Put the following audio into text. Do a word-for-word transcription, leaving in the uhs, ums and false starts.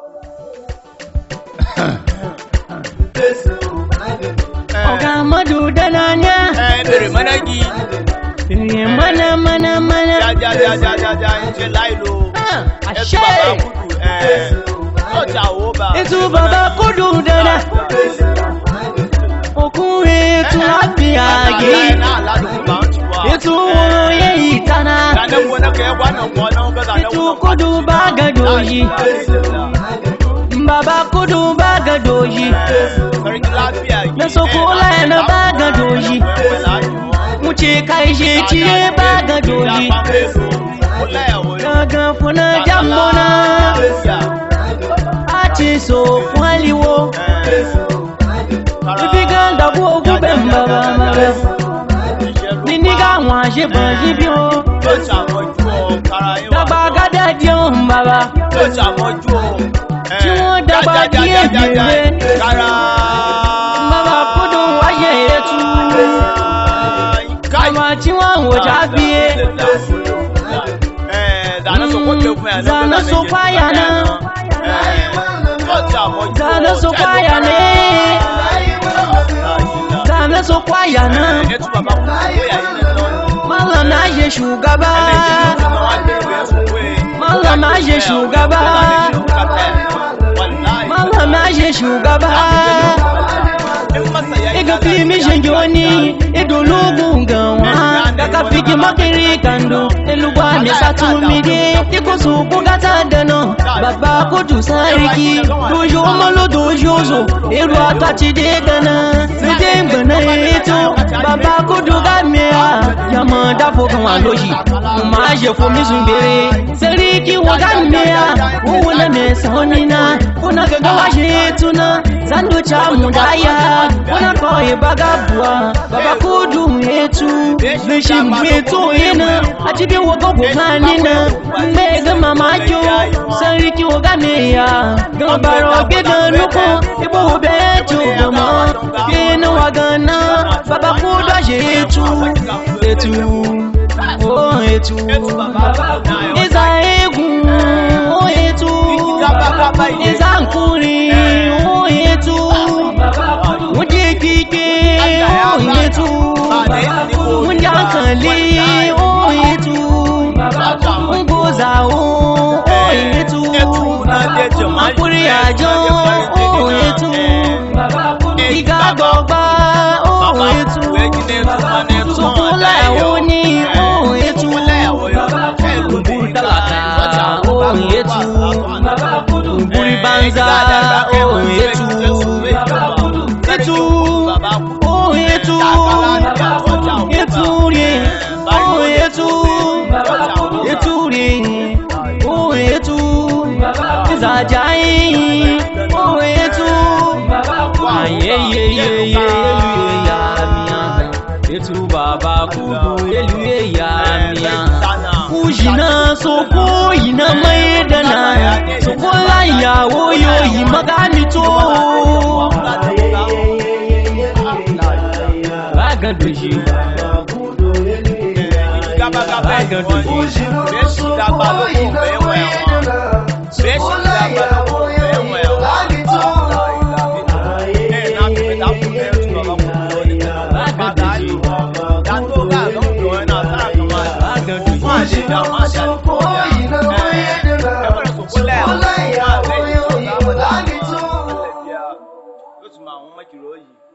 Oga madu dananya. Eh, bere managi. Mana mana mana. Ja ja ja ja ja ja. Inje lailo. Ashe. Eh. Oja wo ba. Ezu baba kudu dana. Okuwe tu abiagi. Etu ye itana. Etu kudu baga doji. Baba kudu baga doji. Na sokola na baga doji. Muce kai je ciye baga doji. Daga funa jambona. Ati so kwaliwo. Ibiga ndabu bemba baba. Niniga waje banji bio. Dagba gada dio baba. Tí wọ́n dàgbà díẹ̀ bèrè. Bàbá kudu wáyé etu. Àmà tí wọ́n wò jábíé. Zana sopaya na. Zana sopaya na. Zana sopaya na. Mallam na je shugaba. Mallam na je shugaba. Mallam na je shugaba. Ega fi mi jenjoni edologun ganwa kaka fiki makiri kando elugwa ne satumide ikosu kugata dano baba kudu sariki dojo malo dojozo eru atati de gana sije ngana eto baba kudu gamea yamanda fokan wa loji ma je fo mi zumbere sariki wo gamea wo na me sonina kuna gaga wa je tuna zando cha mudaya Wana koye bagabwa baba kudu etu bishi mwetu ina atibi wogo bukanina mega mamajo sariki woganeya gambaro bega nuko ibo betu gama kina wagana baba kudu etu etu oh etu iza egu oh etu iza nkuri oh etu Kike oh yetu Munjakali oh yetu Mboza oh yetu Akuri ajo oh yetu Igadogba oh yetu Sokola oni oh yetu Mbudalaka oh yetu Mburibanza oh yetu Etu, oh etu, etu ri, oh etu, etu ri, oh etu, izajai, oh etu, aye ye ye ye ya miya, etu baba kudu elu ya miya, ujina soko ina maidana, soko la ya oyo imagamito. Baga doji, baga doji. Beshi dagba loko bewe wọn. Beshi dagba loko bewe wọn. Eh na fi ta fun be tu baba ko ni. Baga doji. Dato ga lo do na ta kama. Baga doji. Ma se da ma se ko ina no ye de la. E bere so ko le. Wallahi ya o yo ni mo la ni to. Yo ti ma won ma kiro yi.